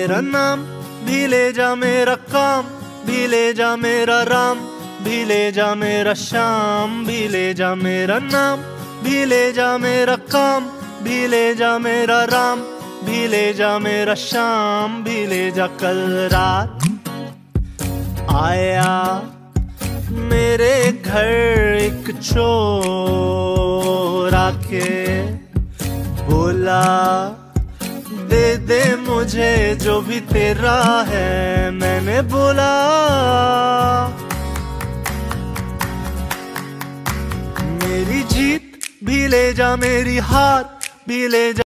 मेरा नाम, भी ले जा मेरा काम, भी ले जा मेरा राम, भी ले जा मेरा श्याम, भी ले जा मेरा नाम, भी ले जा मेरा काम, भी ले जा मेरा राम, भी ले जा मेरा श्याम, भी ले जा। कल रात आया मेरे घर एक चोर आके बोला, दे दे मुझे जो भी तेरा है। मैंने बोला मेरी जीत भी ले जा, मेरी हार भी ले जा।